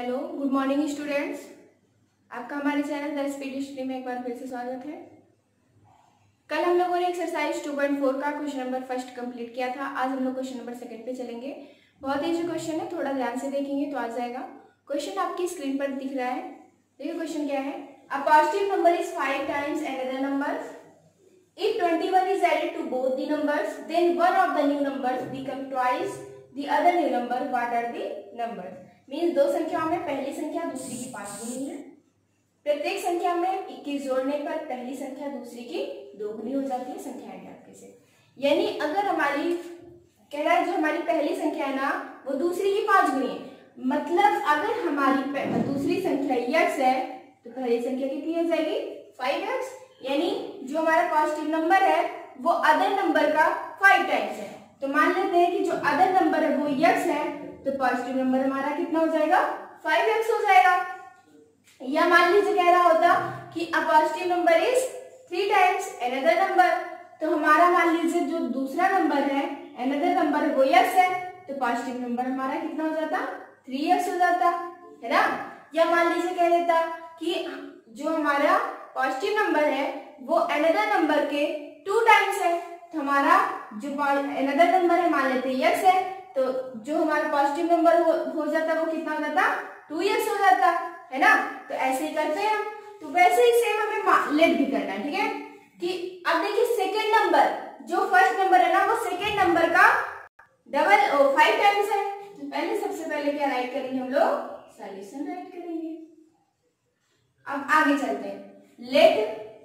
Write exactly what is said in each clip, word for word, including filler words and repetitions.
Hello, good morning students. आपका हमारे channel the speed history में एक बार फिर से स्वागत है। कल हम लोगों ने एक्सरसाइज टू पॉइंट फोर का क्वेश्चन नंबर फर्स्ट कंप्लीट किया था। आज हम लोग क्वेश्चन नंबर सेकंड पे चलेंगे। बहुत इजी क्वेश्चन है, थोड़ा ध्यान से देखेंगे तो आ जाएगा। क्वेश्चन आपकी स्क्रीन पर दिख रहा है। देखिए क्वेश्चन क्या है। A positive number is five times another number. If twenty-one is added to both the numbers, then one of the new numbers become twice the other new number. What are the numbers? Means दो संख्याओं में पहली संख्या दूसरी की पांच गुनी है। प्रत्येक संख्या में इक्कीस जोड़ने पर पहली संख्या दूसरी की दो गुनी हो जाती है। संख्या है आपके से, यानी अगर हमारी कह रहा है जो हमारी पहली संख्या है ना वो दूसरी की पांच गुनी है। मतलब अगर हमारी दूसरी संख्या x है तो पहली संख्या कितनी हो जाएगी फाइव एक्स। यानी जो हमारा पॉजिटिव नंबर है वो अदर नंबर का फाइव टाइम्स है। तो मान लेते हैं कि जो अदर नंबर है वो x है तो पॉजिटिव नंबर हमारा कितना हो जाएगा फाइव एक्स हो जाएगा। या मान लीजिए कह रहा होता कि a positive number is three times another number, तो हमारा मान लीजिए जो दूसरा नंबर है अनदर नंबर वो x है तो पॉजिटिव नंबर हमारा कितना हो जाता थ्री एक्स हो जाता है ना। या मान लीजिए कह देता कि जो हमारा पॉजिटिव नंबर है वो अनदर नंबर के टू टाइम्स है तो हमारा जो अनदर नंबर है मान लेते हैं x है तो जो हमारा पॉजिटिव नंबर हो, हो जाता वो कितना हो जाता टू एक्स हो जाता है ना। तो ऐसे ही करते हैं। तो वैसे ही सेम हमें लेट भी करना है, ठीक है। कि अब देखिए सेकेंड नंबर जो फर्स्ट नंबर है ना वो सेकेंड नंबर का डबल फाइव टाइम्स है। तो पहले सबसे पहले क्या राइट करेंगे हम लोग सॉल्यूशन राइट करेंगे। अब आगे चलते हैं। Let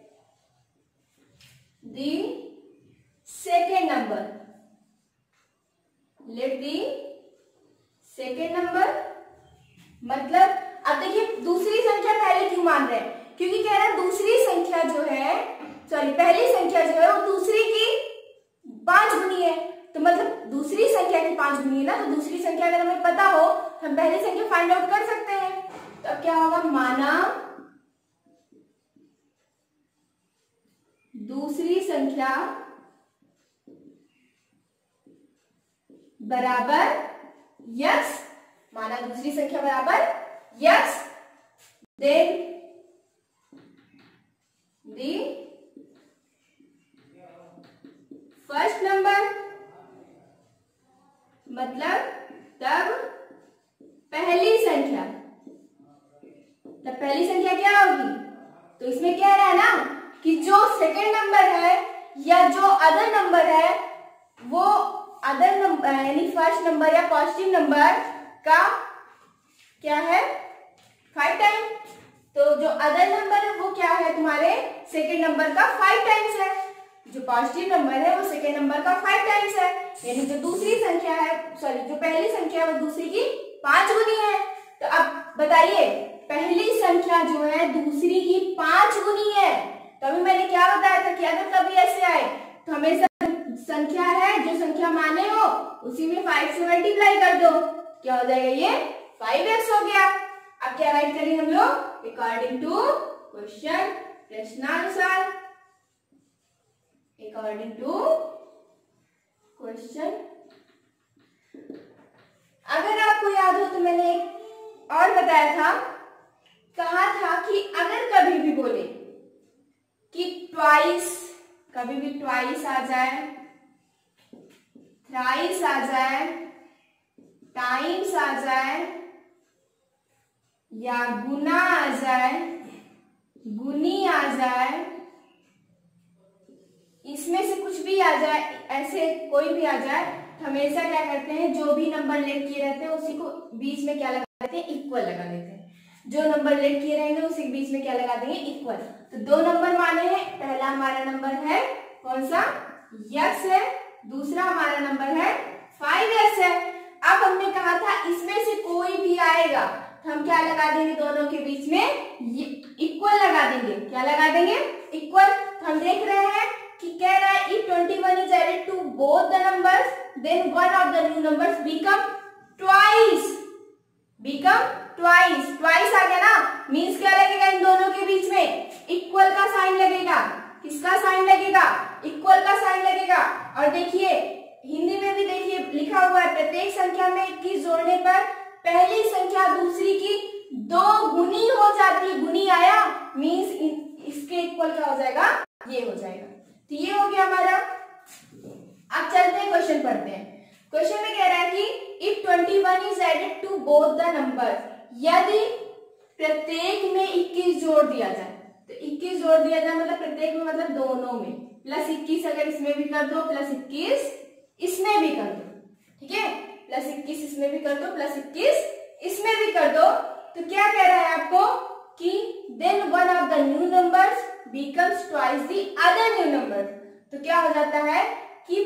the second number let the second number मतलब अब देखिए दूसरी संख्या पहले क्यों मान रहे हैं, क्योंकि कह रहा है दूसरी संख्या जो है सॉरी पहली संख्या जो है वो दूसरी की पांच गुनी है। तो मतलब दूसरी संख्या की पांच गुनी है ना, तो दूसरी संख्या अगर हमें पता हो तो हम पहली संख्या फाइंड आउट कर सकते हैं। तो अब क्या होगा, माना दूसरी संख्या बराबर x, माना दूसरी संख्या बराबर x, then the first number मतलब तब पहली संख्या तब पहली संख्या क्या होगी। तो इसमें कह रहा है ना कि जो सेकेंड नंबर है या जो अदर नंबर है वो अदर नंबर यानी फर्स्ट नंबर या पॉजिटिव नंबर का क्या है फाइव टाइम। तो जो अदर नंबर है वो क्या है तुम्हारे सेकेंड नंबर का फाइव टाइम्स है। जो पॉजिटिव नंबर है वो सेकेंड नंबर का फाइव टाइम्स है। यानी जो दूसरी संख्या है सॉरी जो पहली संख्या है वो दूसरी की पांच गुनी है। तो अब बताइए पहली संख्या जो है दूसरी की पांच गुनी है। तभी मैंने क्या बताया था कि अगर कभी ऐसे आए तो हमेशा संख्या है जो संख्या माने हो उसी में फाइव से मल्टीप्लाई कर दो, क्या हो जाएगा ये फाइव एक्स हो गया। अब क्या राइट करेंगे हम लोग अकॉर्डिंग टू क्वेश्चन, प्रश्नानुसार, अकॉर्डिंग टू क्वेश्चन। अगर आपको याद हो तो मैंने एक और बताया था, कहा था कि अगर कभी भी बोले कि ट्वाइस, कभी भी ट्वाइस आ जाए, थ्राइस आ जाए, टाइम्स आ जाए या गुना आ जाए, गुनी आ जाए, इसमें से कुछ भी आ जाए, ऐसे कोई भी आ जाए तो हमेशा क्या करते हैं जो भी नंबर लेट किए रहते हैं उसी को बीच में क्या लगा देते हैं इक्वल लगा देते हैं। जो नंबर लेट किए रहेंगे उसी के बीच में क्या लगा देंगे इक्वल। तो दो नंबर माने हैं, पहला हमारा नंबर है कौन सा x है, दूसरा हमारा नंबर है फाइव एक्स है। अब हमने कहा था इसमें से कोई भी आएगा तो हम क्या लगा देंगे दोनों के बीच में इक्वल लगा देंगे। क्या लगा देंगे इक्वल। तो हम देख रहे हैं कि कह रहा है if twenty-one is added to both the numbers then one of the new numbers become twice become twice. Twice आ गया ना, मीन्स क्या लगेगा इन दोनों के बीच में इक्वल का साइन लगेगा। किसका साइन लगेगा इक्वल का साइन लगेगा। और देखिए हिंदी में भी देखिए लिखा हुआ है प्रत्येक संख्या में इक्कीस जोड़ने पर पहली संख्या दूसरी की दो गुनी हो जाती है, गुनी आया मीन्स इसके इक्वल क्या हो जाएगा, ये हो जाएगा। तो ये हो गया हमारा। अब चलते हैं क्वेश्चन पढ़ते हैं। क्वेश्चन में कह रहा है कि if twenty one is added to both the number, यदि प्रत्येक में इक्कीस जोड़ दिया जाए, तो इक्कीस जोड़ दिया जाए मतलब प्रत्येक में मतलब दोनों में, प्लस इक्कीस अगर इसमें भी कर दो, प्लस इक्कीस इसमें भी कर दो, ठीक है, प्लस इक्कीस इसमें भी कर दो, प्लस इक्कीस इसमें भी कर दो, तो क्या कह रहा है आपको कि then one of the new numbers becomes twice the other new number. तो क्या हो जाता है कि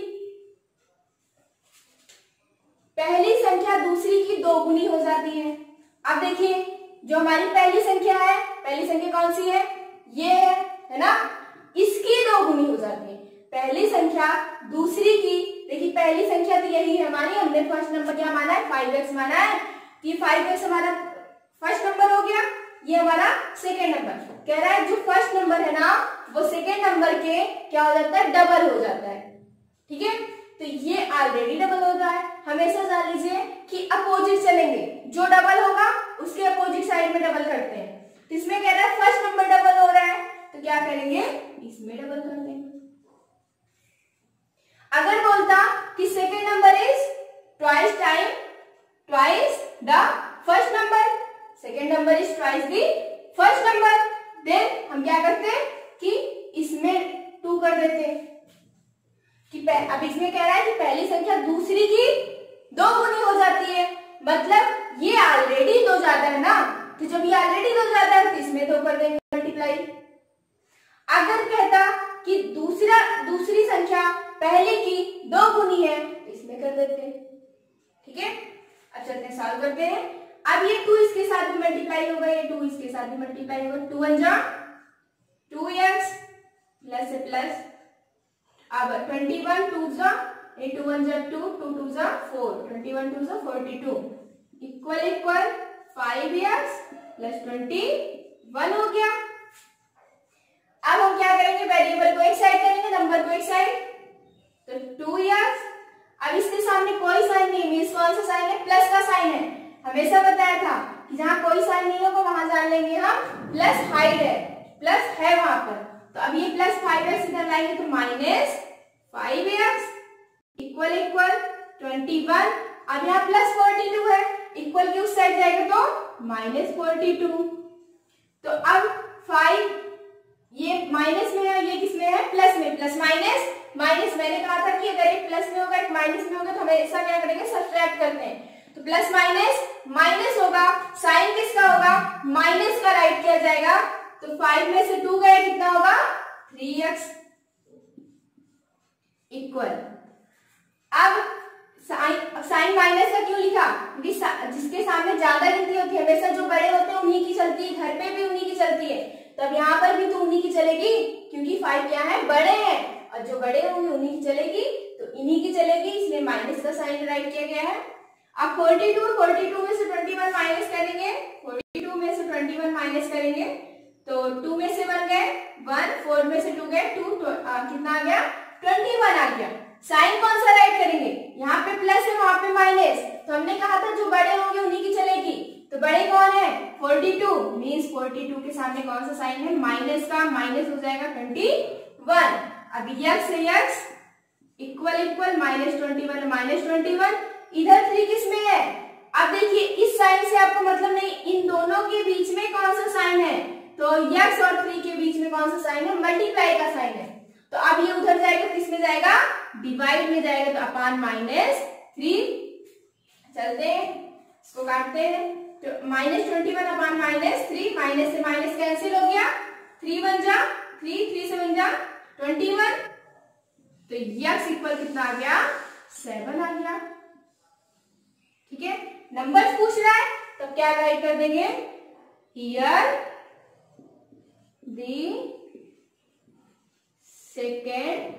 पहली संख्या दूसरी की दो गुनी हो जाती है। अब देखिए जो हमारी पहली संख्या है, पहली संख्या कौन सी है, ये है, है ना, इसकी दो गुनी हो जाती है। पहली संख्या दूसरी की, देखिए पहली संख्या तो यही है हमारी, हमने फर्स्ट नंबर क्या माना है, फाइव एक्स माना है, कि फाइव एक्स हमारा फर्स्ट नंबर हो गया, ये हमारा सेकेंड नंबर। कह रहा है जो फर्स्ट नंबर है ना वो सेकेंड नंबर के क्या हो जाता है, डबल हो जाता है, ठीक है। तो ये ऑलरेडी डबल होता है, हमेशा जान लीजिए कि अपोजिट चलेंगे, जो डबल होगा उसके अपोजिट साइड में डबल करते हैं। तो इसमें कह रहा है फर्स्ट नंबर डबल हो रहा है, तो क्या करेंगे, इसमें डबल कर देंगे। अगर बोलता कि second number is twice time twice the first number, second number is twice the first number, then हम क्या करते हैं कि इसमें टू कर देते हैं कि अब इसमें कह रहा है कि पहली संख्या दूसरी की दो गुनी हो जाती है, मतलब ये ऑलरेडी दो ज्यादा है ना, तो जब ये ऑलरेडी दो ज्यादा है तो इसमें दो कर देंगे मल्टीप्लाई। अगर कहता कि दूसरा दूसरी संख्या पहले की दो गुनी है तो इसमें कर देते हैं, ठीक है। अब चलते हैं सॉल्व करते हैं। अब ये टू इसके साथ भी मल्टीप्लाई होगा, ये टू इसके साथ भी मल्टीप्लाई होगा, टू वन जा टू एक्स प्लस से प्लस, अब ट्वेंटी वन टू जा ए टू वन जा टू, टू टू जा फोर, ट्वेंटी वन टू जा forty two equal equal five x plus twenty one हो गया। अब हम क्या करेंगे, वेरिएबल को एक साइड करेंगे, नंबर को एक साइड, तो टू एक्स, अब इसके सामने कोई साइन नहीं, मीन्स कौन सा साइन है, प्लस का साइन है। हमेशा बताया था कि जहां कोई साइन नहीं होगा वहां जान लेंगे हम प्लस हाइड है, प्लस है वहां पर। तो अब ये प्लस फाइव एक्स इधर लाएंगे तो minus five x equal equal twenty one, अब यहाँ प्लस फोर्टी टू है, इक्वल के उस साइड जाएगा तो माइनस फोर्टी टू। तो अब फाइव ये माइनस में है, ये किसमें है, प्लस में, प्लस माइनस माइनस, मैंने कहा था कि अगर एक प्लस में होगा एक माइनस में होगा तो हमेशा क्या करेंगे, सब्ट्रैक्ट करते हैं। तो प्लस माइनस माइनस होगा, साइन किसका होगा, माइनस का राइट किया जाएगा, तो फाइव में से टू गया कितना होगा, थ्री एक्स इक्वल। अब साइन साइन माइनस का क्यों लिखा, क्योंकि जिसके सामने ज्यादा गिनती होती है हमेशा जो बड़े होते हैं उन्हीं की चलती है, घर पे भी उन्हीं की चलती है, तब यहाँ पर भी तो उन्हीं की चलेगी, क्योंकि फाइव क्या है, बड़े हैं, और जो बड़े होंगे उन्हीं की चलेगी, तो इन्हीं की चलेगी, इसलिए माइनस का साइन राइट किया गया है। अब फोर्टी टू फोर्टी टू में से ट्वेंटी वन माइनस करेंगे, फोर्टी टू में से ट्वेंटी वन माइनस करेंगे तो टू में से वन गए वन, फोर में से टू गए टू, कितना आ गया, ट्वेंटी वन आ गया। साइन कौन सा राइट करेंगे, यहाँ पे प्लस है वहां पे माइनस, तो हमने कहा था जो बड़े होंगे उन्हीं की चलेगी, तो बड़े कौन है, forty two, means forty two के सामने कौन सा साइन है, माइनस का, माइनस हो जाएगा ट्वेंटी वन। अब यक्स से x equal equal minus twenty one minus twenty one, इधर थ्री किस में है, अब देखिए इस साइन से आपको मतलब नहीं, इन दोनों के बीच में कौन सा साइन है, तो यक्स और थ्री के बीच में कौन सा साइन है, मल्टीप्लाई का साइन है, तो अब ये उधर जाएगा, किस में जाएगा, डिवाइड में जाएगा, तो अपान माइनस थ्री। चलते हैं इसको काटते हैं, तो minus twenty one upon minus three, minus से माइनस कैंसिल हो गया, थ्री वन जा थ्री, थ्री से वन जा ट्वेंटी वन, तो यक्स इक्वल कितना आ गया, सेवन आ गया, ठीक है। नंबर पूछ रहा है तो क्या राइट कर देंगे, here the second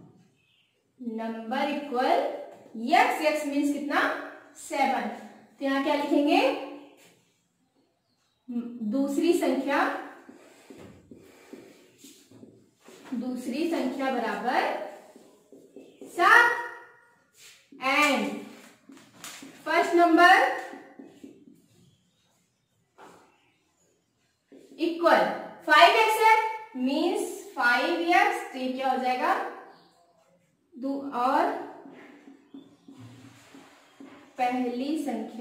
number equal x, x means कितना, सेवन, तो यहां क्या लिखेंगे, दूसरी संख्या दूसरी संख्या बराबर सात, and first number equal five x है मीन्स फाइव एक्स, तो ये क्या हो जाएगा दो और पहली संख्या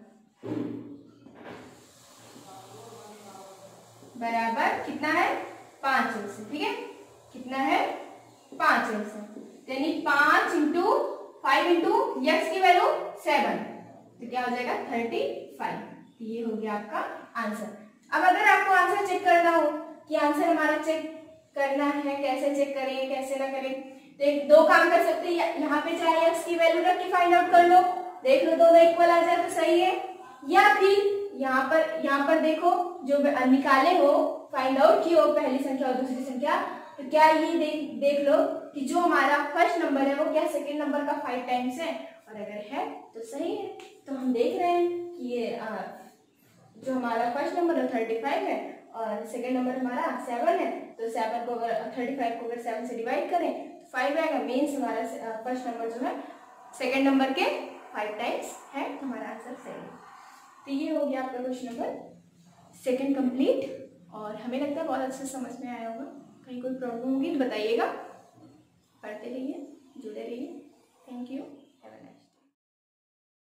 बराबर कितना है पांच एक्स, ठीक है, कितना है पांच एक्स, यानी पांच इंटू फाइव इंटू एक्स की वैल्यू सेवन, तो क्या हो जाएगा थर्टी फाइव। ये हो गया आपका आंसर। अब अगर आपको आंसर चेक करना हो कि आंसर हमारा चेक करना है, कैसे चेक करें कैसे ना करें, तो एक दो काम कर सकते हैं, यहाँ पे चाहे एक्स की वैल्यू रख के फाइंड आउट कर लो, देख लो दोनों इक्वल आ जाए तो सही है, या फिर यहाँ पर यहाँ पर देखो जो निकाले हो फाइंड आउट की हो पहली संख्या और दूसरी संख्या, तो क्या ये देख देख लो कि जो हमारा फर्स्ट नंबर है वो क्या सेकंड नंबर का फाइव टाइम्स है, और अगर है तो सही है। तो हम देख रहे हैं कि ये आ, जो हमारा फर्स्ट नंबर है थर्टी फाइव है और सेकंड नंबर हमारा सेवन है, तो सेवन को अगर थर्टी फाइव को अगर सेवन से डिवाइड करें तो फाइव आएगा, मीन्स हमारा फर्स्ट नंबर जो है सेकंड नंबर के फाइव टाइम्स है, तो हमारा आंसर सही है। तो ये हो गया आपका क्वेश्चन नंबर सेकंड कंप्लीट, और हमें लगता है बहुत अच्छे से समझ में आया होगा। कहीं कोई प्रॉब्लम होगी तो बताइएगा, पढ़ते रहिए, जुड़े रहिए। Thank you, have a nice day.